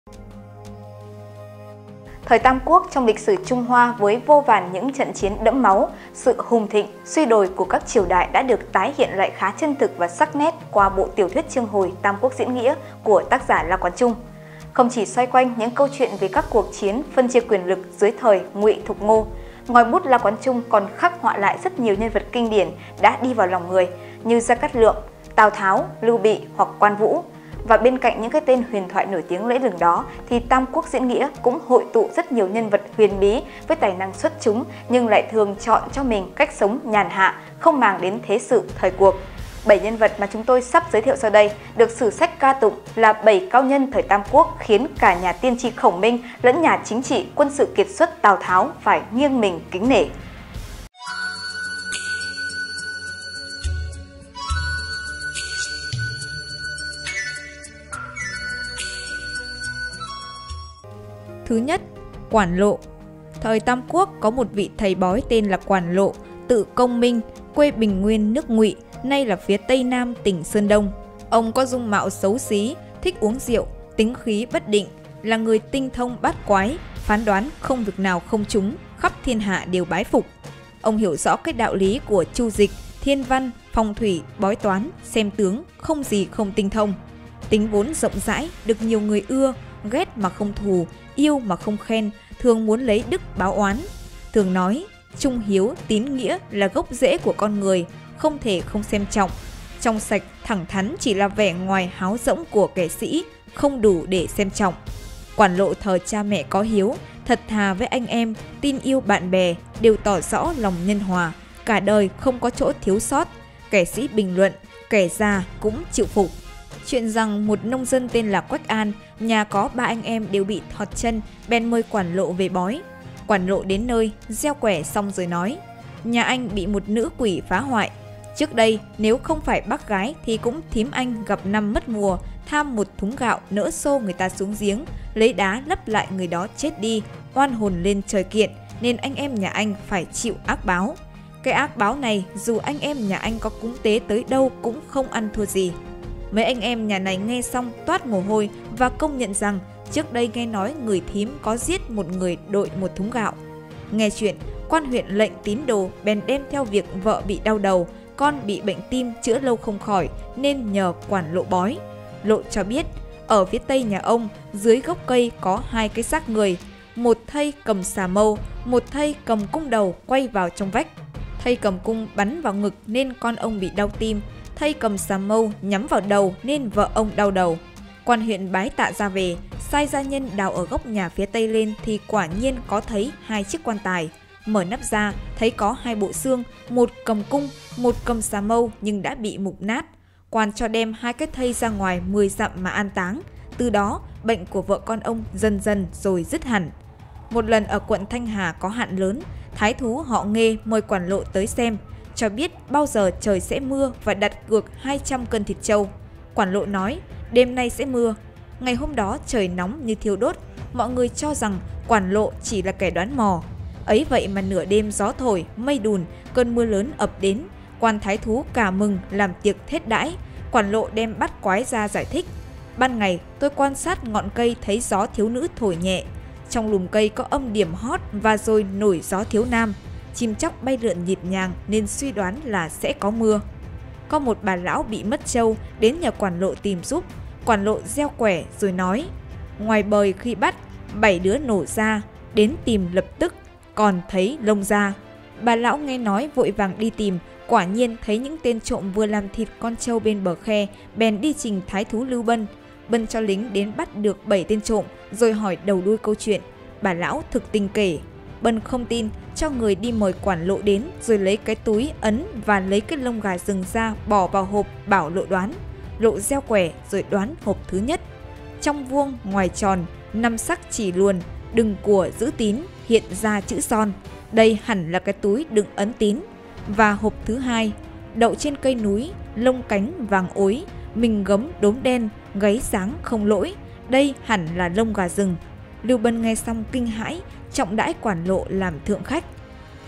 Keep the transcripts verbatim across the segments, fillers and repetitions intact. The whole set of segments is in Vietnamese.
Thời Tam Quốc trong lịch sử Trung Hoa với vô vàn những trận chiến đẫm máu, sự hùng thịnh, suy đồi của các triều đại đã được tái hiện lại khá chân thực và sắc nét qua bộ tiểu thuyết chương hồi Tam Quốc diễn nghĩa của tác giả La Quán Trung. Không chỉ xoay quanh những câu chuyện về các cuộc chiến phân chia quyền lực dưới thời Ngụy Thục Ngô, ngòi bút La Quán Trung còn khắc họa lại rất nhiều nhân vật kinh điển đã đi vào lòng người như Gia Cát Lượng, Tào Tháo, Lưu Bị hoặc Quan Vũ. Và bên cạnh những cái tên huyền thoại nổi tiếng lẫy lừng đó thì Tam Quốc diễn nghĩa cũng hội tụ rất nhiều nhân vật huyền bí với tài năng xuất chúng nhưng lại thường chọn cho mình cách sống nhàn hạ, không màng đến thế sự thời cuộc. Bảy nhân vật mà chúng tôi sắp giới thiệu sau đây được sử sách ca tụng là bảy cao nhân thời Tam Quốc khiến cả nhà tiên tri Khổng Minh lẫn nhà chính trị quân sự kiệt xuất Tào Tháo phải nghiêng mình kính nể. Thứ nhất, Quản Lộ. Thời Tam Quốc có một vị thầy bói tên là Quản Lộ, tự Công Minh, quê Bình Nguyên nước Ngụy, nay là phía tây nam tỉnh Sơn Đông. Ông có dung mạo xấu xí, thích uống rượu, tính khí bất định, là người tinh thông bát quái, phán đoán không việc nào không trúng, khắp thiên hạ đều bái phục. Ông hiểu rõ cái đạo lý của chu dịch, thiên văn, phong thủy, bói toán, xem tướng, không gì không tinh thông. Tính vốn rộng rãi, được nhiều người ưa, ghét mà không thù, yêu mà không khen, thường muốn lấy đức báo oán. Thường nói, trung hiếu, tín nghĩa là gốc rễ của con người, không thể không xem trọng. Trong sạch, thẳng thắn chỉ là vẻ ngoài háo rỗng của kẻ sĩ, không đủ để xem trọng. Quản Lộ thờ cha mẹ có hiếu, thật thà với anh em, tin yêu bạn bè, đều tỏ rõ lòng nhân hòa, cả đời không có chỗ thiếu sót. Kẻ sĩ bình luận, kẻ già cũng chịu phục. Chuyện rằng một nông dân tên là Quách An, nhà có ba anh em đều bị thọt chân, bèn mời Quản Lộ về bói. Quản Lộ đến nơi, gieo quẻ xong rồi nói, nhà anh bị một nữ quỷ phá hoại. Trước đây, nếu không phải bác gái thì cũng thím anh gặp năm mất mùa, tham một thúng gạo nỡ xô người ta xuống giếng, lấy đá lấp lại người đó chết đi, oan hồn lên trời kiện, nên anh em nhà anh phải chịu ác báo. Cái ác báo này dù anh em nhà anh có cúng tế tới đâu cũng không ăn thua gì. Mấy anh em nhà này nghe xong toát mồ hôi và công nhận rằng trước đây nghe nói người thím có giết một người đội một thúng gạo. Nghe chuyện, quan huyện lệnh tín đồ bèn đem theo việc vợ bị đau đầu, con bị bệnh tim chữa lâu không khỏi nên nhờ Quản Lộ bói. Lộ cho biết, ở phía tây nhà ông, dưới gốc cây có hai cái xác người, một thây cầm xà mâu, một thây cầm cung đầu quay vào trong vách. Thây cầm cung bắn vào ngực nên con ông bị đau tim, thây cầm xà mâu nhắm vào đầu nên vợ ông đau đầu. Quan huyện bái tạ ra về, sai gia nhân đào ở góc nhà phía tây lên thì quả nhiên có thấy hai chiếc quan tài. Mở nắp ra, thấy có hai bộ xương, một cầm cung, một cầm xà mâu nhưng đã bị mục nát. Quan cho đem hai cái thây ra ngoài mười dặm mà an táng. Từ đó, bệnh của vợ con ông dần dần rồi dứt hẳn. Một lần ở quận Thanh Hà có hạn lớn, thái thú họ Nghê mời Quản Lộ tới xem, cho biết bao giờ trời sẽ mưa và đặt cược hai trăm cân thịt trâu. Quản Lộ nói, đêm nay sẽ mưa. Ngày hôm đó trời nóng như thiêu đốt, mọi người cho rằng Quản Lộ chỉ là kẻ đoán mò. Ấy vậy mà nửa đêm gió thổi, mây đùn, cơn mưa lớn ập đến. Quan thái thú cả mừng làm tiệc thết đãi. Quản Lộ đem bắt quái ra giải thích. Ban ngày tôi quan sát ngọn cây thấy gió thiếu nữ thổi nhẹ. Trong lùm cây có âm điểm hót và rồi nổi gió thiếu nam. Chim chóc bay lượn nhịp nhàng nên suy đoán là sẽ có mưa. Có một bà lão bị mất trâu đến nhờ Quản Lộ tìm giúp. Quản Lộ gieo quẻ rồi nói, ngoài bời khi bắt, bảy đứa nổ ra, đến tìm lập tức, còn thấy lông ra. Bà lão nghe nói vội vàng đi tìm, quả nhiên thấy những tên trộm vừa làm thịt con trâu bên bờ khe, bèn đi trình thái thú Lưu Bân. Bân cho lính đến bắt được bảy tên trộm, rồi hỏi đầu đuôi câu chuyện. Bà lão thực tình kể. Bân không tin, cho người đi mời Quản Lộ đến, rồi lấy cái túi ấn và lấy cái lông gà rừng ra bỏ vào hộp bảo Lộ đoán. Lộ gieo quẻ rồi đoán hộp thứ nhất. Trong vuông, ngoài tròn, năm sắc chỉ luồn, đừng của giữ tín, hiện ra chữ son. Đây hẳn là cái túi đựng ấn tín. Và hộp thứ hai, đậu trên cây núi, lông cánh vàng ối, mình gấm đốm đen, gáy sáng không lỗi. Đây hẳn là lông gà rừng. Lưu Bân nghe xong kinh hãi, trọng đãi Quản Lộ làm thượng khách.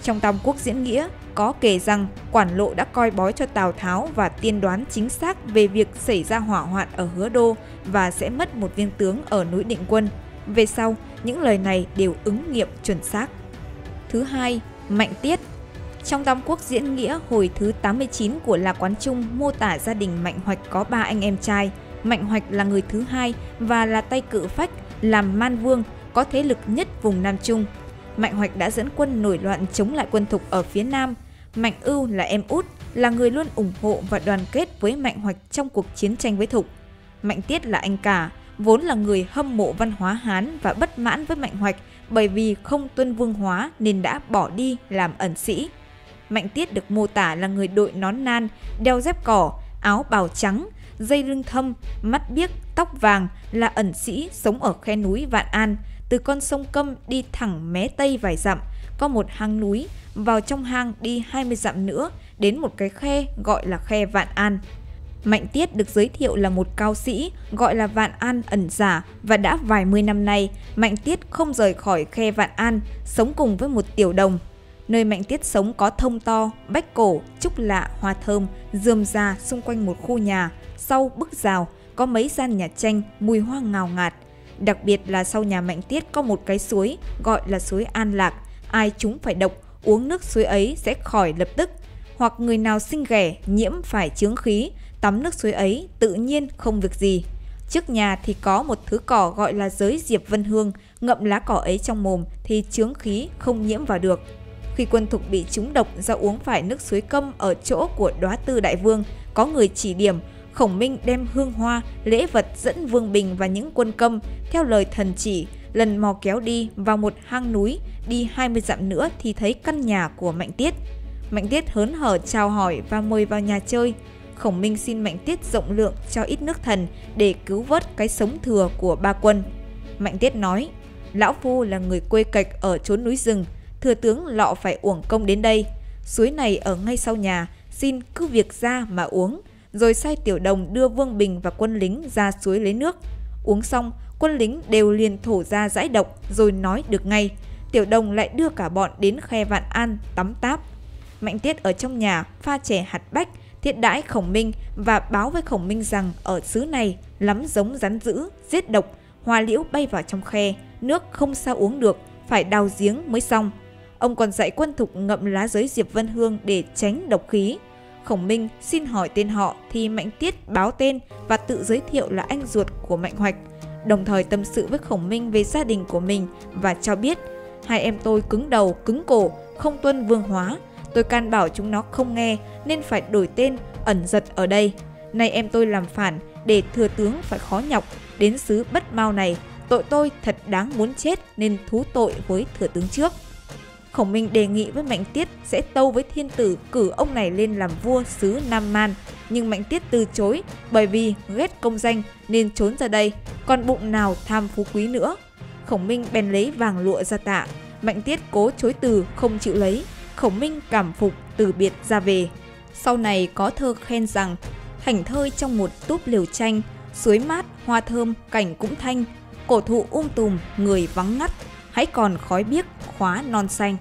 Trong Tam Quốc diễn nghĩa có kể rằng Quản Lộ đã coi bói cho Tào Tháo và tiên đoán chính xác về việc xảy ra hỏa hoạn ở Hứa Đô và sẽ mất một viên tướng ở núi Định Quân. Về sau, những lời này đều ứng nghiệm chuẩn xác. Thứ hai, Mạnh Tiết. Trong Tam Quốc diễn nghĩa hồi thứ tám mươi chín của La Quán Trung mô tả gia đình Mạnh Hoạch có ba anh em trai. Mạnh Hoạch là người thứ hai và là tay cự phách, làm man vương, có thế lực nhất vùng Nam Trung. Mạnh Hoạch đã dẫn quân nổi loạn chống lại quân Thục ở phía Nam. Mạnh Ưu là em út, là người luôn ủng hộ và đoàn kết với Mạnh Hoạch trong cuộc chiến tranh với Thục. Mạnh Tiết là anh cả, vốn là người hâm mộ văn hóa Hán và bất mãn với Mạnh Hoạch bởi vì không tuân vương hóa nên đã bỏ đi làm ẩn sĩ. Mạnh Tiết được mô tả là người đội nón nan, đeo dép cỏ, áo bào trắng, dây lưng thâm, mắt biếc, tóc vàng, là ẩn sĩ sống ở khe núi Vạn An. Từ con sông Câm đi thẳng mé tây vài dặm, có một hang núi, vào trong hang đi hai mươi dặm nữa, đến một cái khe gọi là khe Vạn An. Mạnh Tiết được giới thiệu là một cao sĩ, gọi là Vạn An ẩn giả, và đã vài mươi năm nay, Mạnh Tiết không rời khỏi khe Vạn An, sống cùng với một tiểu đồng. Nơi Mạnh Tiết sống có thông to, bách cổ, trúc lạ, hoa thơm, rườm rà xung quanh một khu nhà. Sau bức rào có mấy gian nhà tranh, mùi hoa ngào ngạt. Đặc biệt là sau nhà Mạnh Tiết có một cái suối gọi là suối An Lạc. Ai chúng phải độc, uống nước suối ấy sẽ khỏi lập tức. Hoặc người nào sinh ghẻ, nhiễm phải chướng khí, tắm nước suối ấy tự nhiên không việc gì. Trước nhà thì có một thứ cỏ gọi là giới diệp vân hương, ngậm lá cỏ ấy trong mồm thì chướng khí không nhiễm vào được. Khi quân Thục bị trúng độc do uống phải nước suối Câm ở chỗ của Đóa Tư đại vương, có người chỉ điểm, Khổng Minh đem hương hoa, lễ vật dẫn Vương Bình và những quân Câm theo lời thần chỉ, lần mò kéo đi vào một hang núi, đi hai mươi dặm nữa thì thấy căn nhà của Mạnh Tiết. Mạnh Tiết hớn hở chào hỏi và mời vào nhà chơi. Khổng Minh xin Mạnh Tiết rộng lượng cho ít nước thần để cứu vớt cái sống thừa của ba quân. Mạnh Tiết nói, lão phu là người quê cạch ở chốn núi rừng, thừa tướng lọ phải uổng công đến đây. Suối này ở ngay sau nhà, xin cứ việc ra mà uống. Rồi sai tiểu đồng đưa Vương Bình và quân lính ra suối lấy nước. Uống xong, quân lính đều liền thổ ra giải độc rồi nói được ngay. Tiểu đồng lại đưa cả bọn đến khe Vạn An tắm táp. Mạnh Tiết ở trong nhà pha chè hạt bách, thiết đãi Khổng Minh và báo với Khổng Minh rằng ở xứ này lắm giống rắn dữ, giết độc, hoa liễu bay vào trong khe, nước không sao uống được, phải đào giếng mới xong. Ông còn dạy quân Thục ngậm lá giới diệp vân hương để tránh độc khí. Khổng Minh xin hỏi tên họ thì Mạnh Tiết báo tên và tự giới thiệu là anh ruột của Mạnh Hoạch, đồng thời tâm sự với Khổng Minh về gia đình của mình và cho biết hai em tôi cứng đầu cứng cổ, không tuân vương hóa. Tôi can bảo chúng nó không nghe nên phải đổi tên ẩn giật ở đây. Nay em tôi làm phản để thừa tướng phải khó nhọc đến xứ Bất Mao này, tội tôi thật đáng muốn chết nên thú tội với thừa tướng trước. Khổng Minh đề nghị với Mạnh Tiết sẽ tâu với thiên tử cử ông này lên làm vua xứ Nam Man, nhưng Mạnh Tiết từ chối bởi vì ghét công danh nên trốn ra đây, còn bụng nào tham phú quý nữa. Khổng Minh bèn lấy vàng lụa ra tạ, Mạnh Tiết cố chối từ không chịu lấy. Khổng Minh cảm phục từ biệt ra về. Sau này có thơ khen rằng thảnh thơi trong một túp liều tranh, suối mát, hoa thơm, cảnh cũng thanh, cổ thụ um tùm, người vắng ngắt, hãy còn khói biếc, khóa non xanh.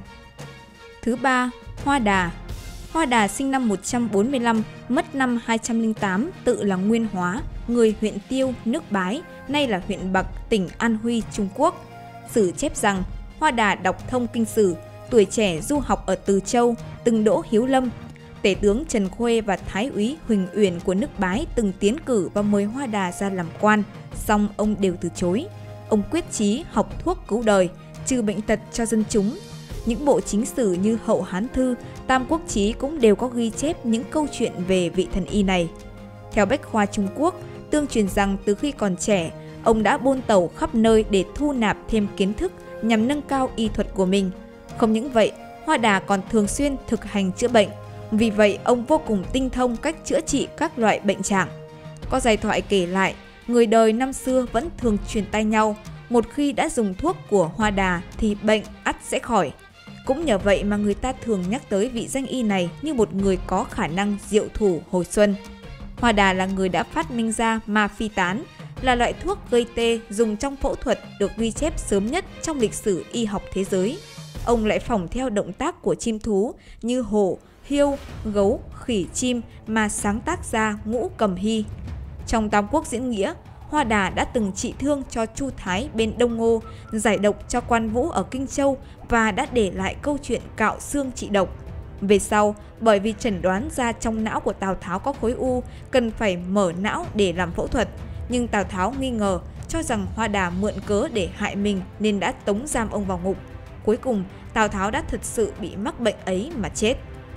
Thứ ba, Hoa Đà. Hoa Đà sinh năm một trăm bốn mươi lăm, mất năm hai trăm lẻ tám, tự là Nguyên Hóa, người huyện Tiêu, nước Bái, nay là huyện Bạc, tỉnh An Huy, Trung Quốc. Sử chép rằng Hoa Đà đọc thông kinh sử, tuổi trẻ du học ở Từ Châu, từng đỗ hiếu lâm. Tể tướng Trần Khuê và Thái úy Huỳnh Uyển của nước Bái từng tiến cử và mời Hoa Đà ra làm quan, song ông đều từ chối. Ông quyết chí học thuốc cứu đời, trừ bệnh tật cho dân chúng. Những bộ chính sử như Hậu Hán Thư, Tam Quốc Chí cũng đều có ghi chép những câu chuyện về vị thần y này. Theo Bách Khoa Trung Quốc, tương truyền rằng từ khi còn trẻ, ông đã buôn tẩu khắp nơi để thu nạp thêm kiến thức nhằm nâng cao y thuật của mình. Không những vậy, Hoa Đà còn thường xuyên thực hành chữa bệnh. Vì vậy, ông vô cùng tinh thông cách chữa trị các loại bệnh trạng. Có giai thoại kể lại, người đời năm xưa vẫn thường truyền tai nhau, một khi đã dùng thuốc của Hoa Đà thì bệnh ắt sẽ khỏi. Cũng nhờ vậy mà người ta thường nhắc tới vị danh y này như một người có khả năng diệu thủ hồi xuân. Hoa Đà là người đã phát minh ra ma phi tán, là loại thuốc gây tê dùng trong phẫu thuật được ghi chép sớm nhất trong lịch sử y học thế giới. ông lại phỏng theo động tác của chim thú như hổ, hiêu, gấu, khỉ, chim mà sáng tác ra Ngũ Cầm Hy. Trong Tam Quốc diễn nghĩa, Hoa Đà đã từng trị thương cho Chu Thái bên Đông Ngô, giải độc cho Quan Vũ ở Kinh Châu và đã để lại câu chuyện cạo xương trị độc. Về sau, bởi vì chẩn đoán ra trong não của Tào Tháo có khối u, cần phải mở não để làm phẫu thuật, nhưng Tào Tháo nghi ngờ, cho rằng Hoa Đà mượn cớ để hại mình nên đã tống giam ông vào ngục. Cuối cùng, Tào Tháo đã thật sự bị mắc bệnh ấy mà chết.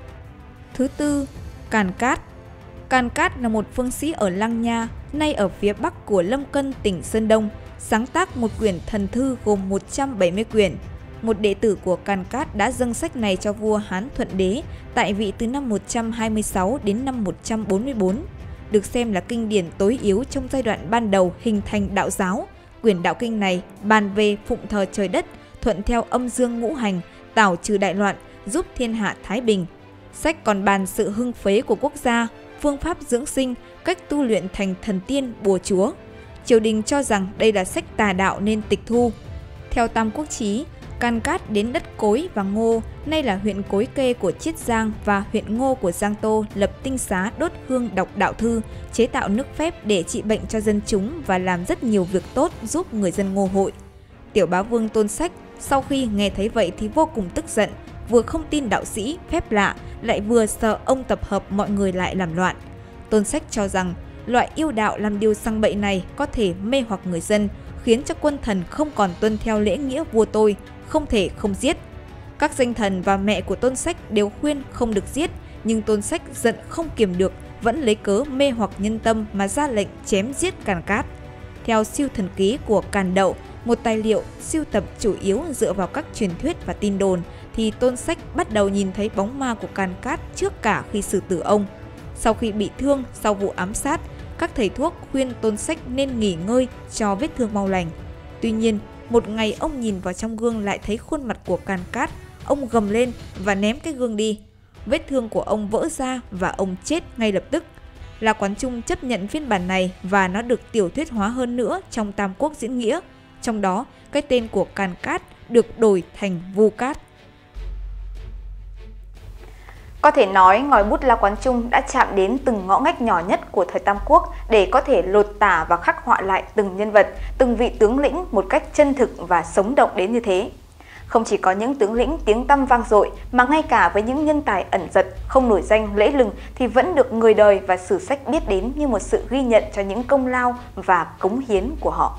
Thứ tư, Càn Cát. Càn Cát là một phương sĩ ở Lăng Nha, nay ở phía bắc của Lâm Cân, tỉnh Sơn Đông, sáng tác một quyển thần thư gồm một trăm bảy mươi quyển. Một đệ tử của Càn Cát đã dâng sách này cho vua Hán Thuận Đế tại vị từ năm một trăm hai mươi sáu đến năm một trăm bốn mươi tư, được xem là kinh điển tối yếu trong giai đoạn ban đầu hình thành đạo giáo. Quyển đạo kinh này bàn về phụng thờ trời đất, thuận theo âm dương ngũ hành, tảo trừ đại loạn, giúp thiên hạ thái bình. Sách còn bàn sự hưng phế của quốc gia, phương pháp dưỡng sinh, cách tu luyện thành thần tiên, bùa chúa. Triều đình cho rằng đây là sách tà đạo nên tịch thu. Theo Tam Quốc Chí, Càn Cát đến đất Cối và Ngô, nay là huyện Cối Kê của Chiết Giang và huyện Ngô của Giang Tô, lập tinh xá đốt hương đọc đạo thư, chế tạo nước phép để trị bệnh cho dân chúng và làm rất nhiều việc tốt giúp người dân Ngô hội. Tiểu bá vương Tôn Sách sau khi nghe thấy vậy thì vô cùng tức giận, vừa không tin đạo sĩ, phép lạ, lại vừa sợ ông tập hợp mọi người lại làm loạn. Tôn Sách cho rằng loại yêu đạo làm điều sang bậy này có thể mê hoặc người dân, khiến cho quân thần không còn tuân theo lễ nghĩa vua tôi, không thể không giết. Các danh thần và mẹ của Tôn Sách đều khuyên không được giết, nhưng Tôn Sách giận không kiềm được, vẫn lấy cớ mê hoặc nhân tâm mà ra lệnh chém giết Càn Cát. Theo Siêu Thần Ký của Càn Đậu, một tài liệu sưu tập chủ yếu dựa vào các truyền thuyết và tin đồn, thì Tôn Sách bắt đầu nhìn thấy bóng ma của Càn Cát trước cả khi xử tử ông. Sau khi bị thương sau vụ ám sát, các thầy thuốc khuyên Tôn Sách nên nghỉ ngơi cho vết thương mau lành. Tuy nhiên, một ngày ông nhìn vào trong gương lại thấy khuôn mặt của Càn Cát, ông gầm lên và ném cái gương đi. Vết thương của ông vỡ ra và ông chết ngay lập tức. La Quán Trung chấp nhận phiên bản này và nó được tiểu thuyết hóa hơn nữa trong Tam Quốc diễn nghĩa. Trong đó, cái tên của Càn Cát được đổi thành Vu Cát. Có thể nói ngòi bút La Quán Trung đã chạm đến từng ngõ ngách nhỏ nhất của thời Tam Quốc để có thể lột tả và khắc họa lại từng nhân vật, từng vị tướng lĩnh một cách chân thực và sống động đến như thế. Không chỉ có những tướng lĩnh tiếng tăm vang dội mà ngay cả với những nhân tài ẩn dật, không nổi danh lẫy lừng thì vẫn được người đời và sử sách biết đến như một sự ghi nhận cho những công lao và cống hiến của họ.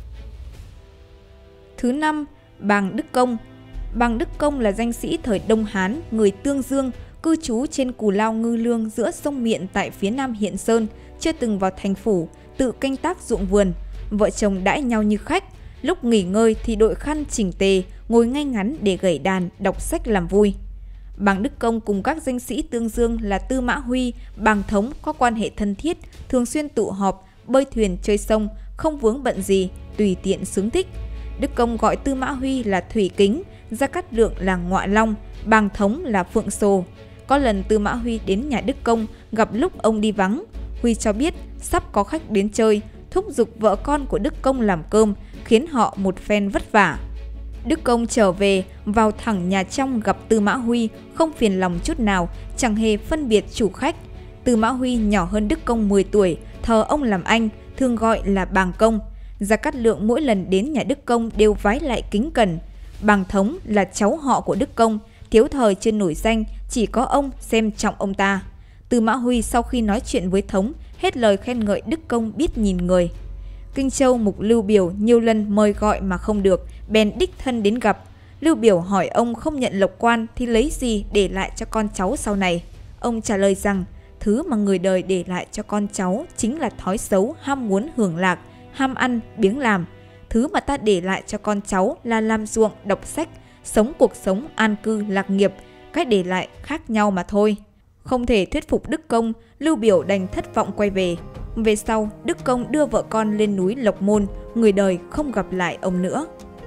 Thứ năm, Bàng Đức Công. Bàng Đức Công là danh sĩ thời Đông Hán, người Tương Dương, cư trú trên Cù Lao Ngư Lương giữa sông Miện tại phía nam Hiện Sơn, chưa từng vào thành phủ, tự canh tác ruộng vườn. Vợ chồng đãi nhau như khách, lúc nghỉ ngơi thì đội khăn chỉnh tề, ngồi ngay ngắn để gảy đàn, đọc sách làm vui. Bàng Đức Công cùng các danh sĩ Tương Dương là Tư Mã Huy, Bàng Thống có quan hệ thân thiết, thường xuyên tụ họp, bơi thuyền chơi sông, không vướng bận gì, tùy tiện sướng thích. Đức Công gọi Tư Mã Huy là Thủy Kính, Gia Cát Lượng là Ngọa Long, Bàng Thống là Phượng Sồ. Có lần Tư Mã Huy đến nhà Đức Công, gặp lúc ông đi vắng. Huy cho biết sắp có khách đến chơi, thúc giục vợ con của Đức Công làm cơm, khiến họ một phen vất vả. Đức Công trở về, vào thẳng nhà trong gặp Tư Mã Huy, không phiền lòng chút nào, chẳng hề phân biệt chủ khách. Tư Mã Huy nhỏ hơn Đức Công mười tuổi, thờ ông làm anh, thường gọi là Bàng Công. Gia Cát Lượng mỗi lần đến nhà Đức Công đều vái lại kính cẩn. Bàng Thống là cháu họ của Đức Công, thiếu thời chưa nổi danh, chỉ có ông xem trọng ông ta. Tư Mã Huy sau khi nói chuyện với Thống, hết lời khen ngợi Đức Công biết nhìn người. Kinh Châu mục Lưu Biểu nhiều lần mời gọi mà không được, bèn đích thân đến gặp. Lưu Biểu hỏi ông không nhận lộc quan thì lấy gì để lại cho con cháu sau này. Ông trả lời rằng, thứ mà người đời để lại cho con cháu chính là thói xấu ham muốn hưởng lạc, ham ăn, biếng làm. Thứ mà ta để lại cho con cháu là làm ruộng, đọc sách, sống cuộc sống an cư lạc nghiệp, cách để lại khác nhau mà thôi. Không thể thuyết phục Đức Công, Lưu Biểu đành thất vọng quay về. Về sau, Đức Công đưa vợ con lên núi Lộc Môn, người đời không gặp lại ông nữa.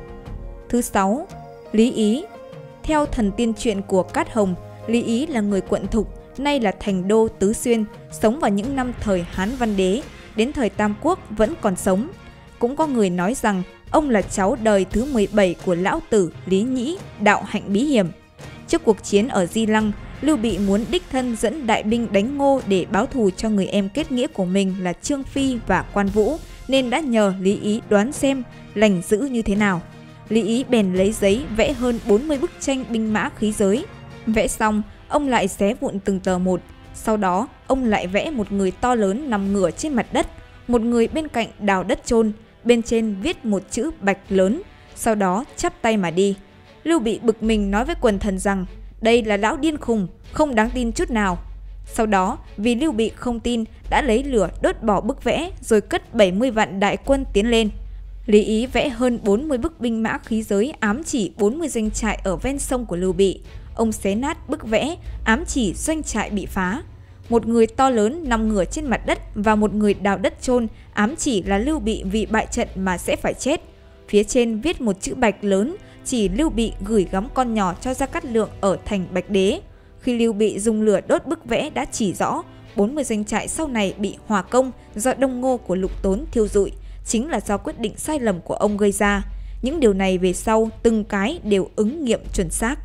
Thứ sáu, Lý Ý. Theo thần tiên truyện của Cát Hồng, Lý Ý là người Quận Thục, nay là thành đô Tứ Xuyên, sống vào những năm thời Hán Văn Đế, đến thời Tam Quốc vẫn còn sống. Cũng có người nói rằng Ông là cháu đời thứ mười bảy của lão tử Lý Nhĩ, đạo hạnh bí hiểm. Trước cuộc chiến ở Di Lăng, Lưu Bị muốn đích thân dẫn đại binh đánh Ngô để báo thù cho người em kết nghĩa của mình là Trương Phi và Quan Vũ, nên đã nhờ Lý Ý đoán xem lành dữ như thế nào. Lý Ý bèn lấy giấy vẽ hơn bốn mươi bức tranh binh mã khí giới. Vẽ xong, ông lại xé vụn từng tờ một. Sau đó, ông lại vẽ một người to lớn nằm ngửa trên mặt đất, một người bên cạnh đào đất chôn, bên trên viết một chữ Bạch lớn, sau đó chắp tay mà đi. Lưu Bị bực mình nói với quần thần rằng đây là lão điên khùng, không đáng tin chút nào. Sau đó, vì Lưu Bị không tin, đã lấy lửa đốt bỏ bức vẽ rồi cất bảy mươi vạn đại quân tiến lên. Lý Ý vẽ hơn bốn mươi bức binh mã khí giới ám chỉ bốn mươi doanh trại ở ven sông của Lưu Bị. Ông xé nát bức vẽ, ám chỉ doanh trại bị phá. Một người to lớn nằm ngửa trên mặt đất và một người đào đất chôn, ám chỉ là Lưu Bị vì bại trận mà sẽ phải chết. Phía trên viết một chữ Bạch lớn, chỉ Lưu Bị gửi gắm con nhỏ cho Gia Cát Lượng ở thành Bạch Đế. Khi Lưu Bị dùng lửa đốt bức vẽ đã chỉ rõ bốn mươi doanh trại sau này bị hỏa công do Đông Ngô của Lục Tốn thiêu rụi, chính là do quyết định sai lầm của ông gây ra. Những điều này về sau từng cái đều ứng nghiệm chuẩn xác.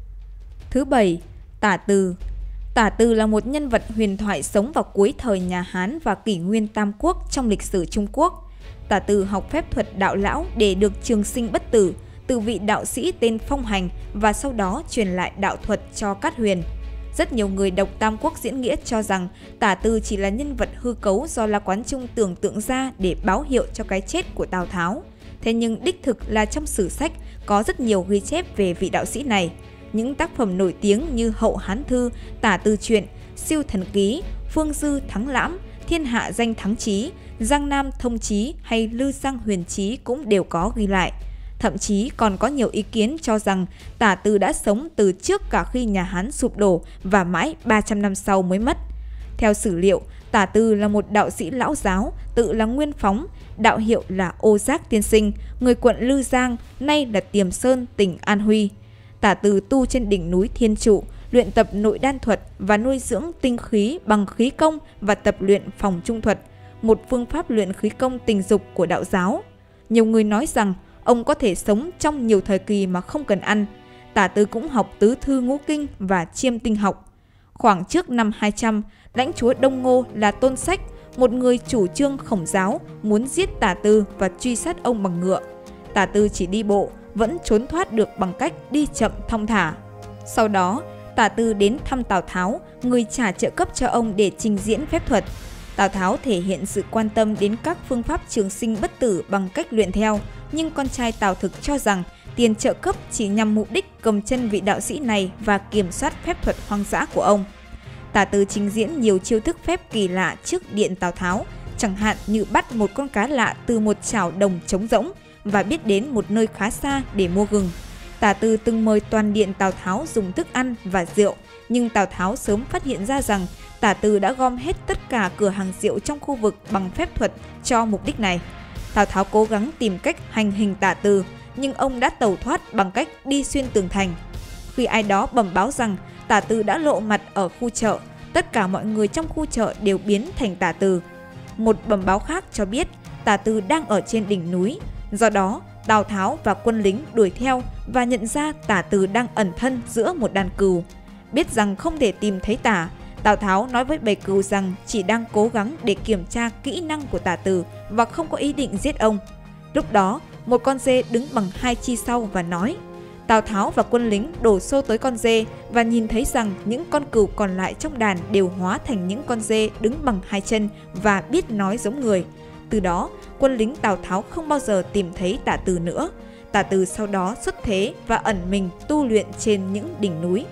Thứ bảy, Tả Từ. Tả Từ là một nhân vật huyền thoại sống vào cuối thời nhà Hán và kỷ nguyên Tam Quốc trong lịch sử Trung Quốc. Tả Từ học phép thuật đạo lão để được trường sinh bất tử từ vị đạo sĩ tên Phong Hành và sau đó truyền lại đạo thuật cho Cát Huyền. Rất nhiều người đọc Tam Quốc diễn nghĩa cho rằng Tả Từ chỉ là nhân vật hư cấu do La Quán Trung tưởng tượng ra để báo hiệu cho cái chết của Tào Tháo. Thế nhưng đích thực là trong sử sách có rất nhiều ghi chép về vị đạo sĩ này. Những tác phẩm nổi tiếng như Hậu Hán Thư, Tả Từ Truyện, Siêu Thần Ký, Phương Dư Thắng Lãm, Thiên Hạ Danh Thắng Chí, Giang Nam Thông Chí hay Lư Giang Huyền Chí cũng đều có ghi lại. Thậm chí còn có nhiều ý kiến cho rằng Tả Từ đã sống từ trước cả khi nhà Hán sụp đổ và mãi ba trăm năm sau mới mất. Theo sử liệu, Tả Từ là một đạo sĩ lão giáo, tự là Nguyên Phóng, đạo hiệu là Ô Giác Tiên Sinh, người quận Lư Giang, nay là Tiềm Sơn, tỉnh An Huy. Tả Từ tu trên đỉnh núi Thiên Trụ, luyện tập nội đan thuật và nuôi dưỡng tinh khí bằng khí công và tập luyện phòng trung thuật, một phương pháp luyện khí công tình dục của đạo giáo. Nhiều người nói rằng ông có thể sống trong nhiều thời kỳ mà không cần ăn. Tả Từ cũng học tứ thư ngũ kinh và chiêm tinh học. Khoảng trước năm hai trăm, lãnh chúa Đông Ngô là Tôn Sách, một người chủ trương Khổng giáo, muốn giết Tả Từ và truy sát ông bằng ngựa. Tả Từ chỉ đi bộ, vẫn trốn thoát được bằng cách đi chậm thong thả. Sau đó, Tả Từ đến thăm Tào Tháo, người trả trợ cấp cho ông để trình diễn phép thuật. Tào Tháo thể hiện sự quan tâm đến các phương pháp trường sinh bất tử bằng cách luyện theo, nhưng con trai Tào Thực cho rằng tiền trợ cấp chỉ nhằm mục đích cầm chân vị đạo sĩ này và kiểm soát phép thuật hoang dã của ông. Tả Từ trình diễn nhiều chiêu thức phép kỳ lạ trước điện Tào Tháo, chẳng hạn như bắt một con cá lạ từ một chảo đồng trống rỗng và biết đến một nơi khá xa để mua gừng. Tả Từ từng mời toàn điện Tào Tháo dùng thức ăn và rượu, nhưng Tào Tháo sớm phát hiện ra rằng Tả Từ đã gom hết tất cả cửa hàng rượu trong khu vực bằng phép thuật cho mục đích này. Tào Tháo cố gắng tìm cách hành hình Tả Từ, nhưng ông đã tẩu thoát bằng cách đi xuyên tường thành. Khi ai đó bẩm báo rằng Tả Từ đã lộ mặt ở khu chợ, tất cả mọi người trong khu chợ đều biến thành Tả Từ. Một bẩm báo khác cho biết Tả Từ đang ở trên đỉnh núi. Do đó, Tào Tháo và quân lính đuổi theo và nhận ra Tả Từ đang ẩn thân giữa một đàn cừu. Biết rằng không thể tìm thấy Tả, Tào Tháo nói với bầy cừu rằng chỉ đang cố gắng để kiểm tra kỹ năng của Tả Từ và không có ý định giết ông. Lúc đó, một con dê đứng bằng hai chi sau và nói. Tào Tháo và quân lính đổ xô tới con dê và nhìn thấy rằng những con cừu còn lại trong đàn đều hóa thành những con dê đứng bằng hai chân và biết nói giống người. Từ đó, quân lính Tào Tháo không bao giờ tìm thấy Tả Từ nữa. Tả Từ sau đó xuất thế và ẩn mình tu luyện trên những đỉnh núi.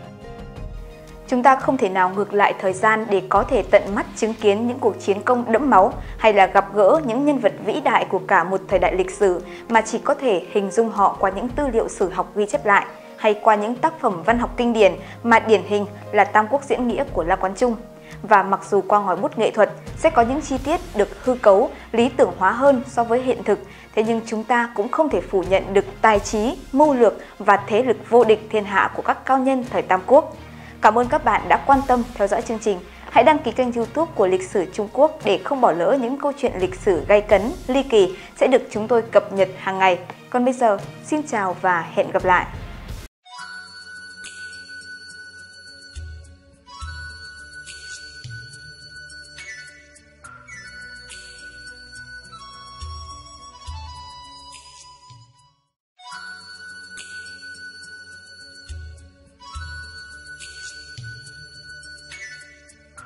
Chúng ta không thể nào ngược lại thời gian để có thể tận mắt chứng kiến những cuộc chiến công đẫm máu hay là gặp gỡ những nhân vật vĩ đại của cả một thời đại lịch sử, mà chỉ có thể hình dung họ qua những tư liệu sử học ghi chép lại hay qua những tác phẩm văn học kinh điển mà điển hình là Tam Quốc diễn nghĩa của La Quán Trung. Và mặc dù qua ngòi bút nghệ thuật sẽ có những chi tiết được hư cấu, lý tưởng hóa hơn so với hiện thực, thế nhưng chúng ta cũng không thể phủ nhận được tài trí, mưu lược và thế lực vô địch thiên hạ của các cao nhân thời Tam Quốc. Cảm ơn các bạn đã quan tâm theo dõi chương trình. Hãy đăng ký kênh YouTube của Lịch sử Trung Quốc để không bỏ lỡ những câu chuyện lịch sử gay cấn, ly kỳ sẽ được chúng tôi cập nhật hàng ngày. Còn bây giờ, xin chào và hẹn gặp lại!